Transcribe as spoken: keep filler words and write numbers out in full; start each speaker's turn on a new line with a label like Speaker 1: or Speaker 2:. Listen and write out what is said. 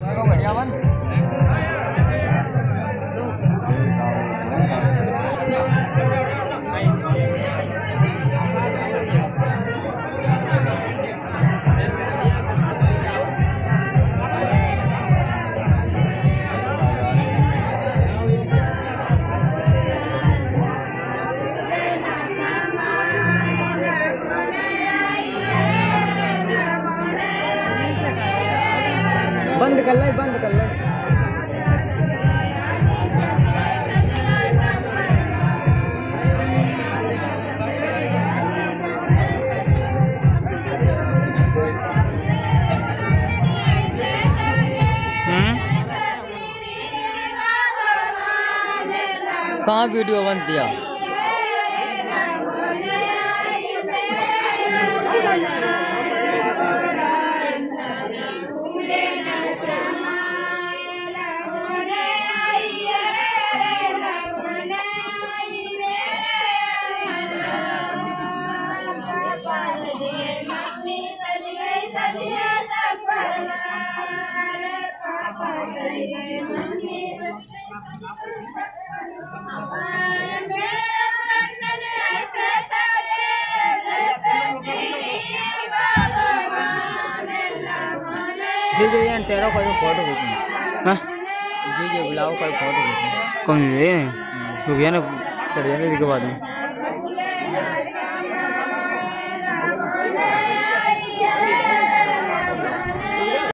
Speaker 1: बंद कर ले, बंद कर ले। कहाँ वीडियो बंद किया? जी जी तेरा कोई फोटो खींचना। हाँ जी जी बुलाओ कोई फोटो खींचना। कौन ये तो गया ना चढ़ जाने के बाद में।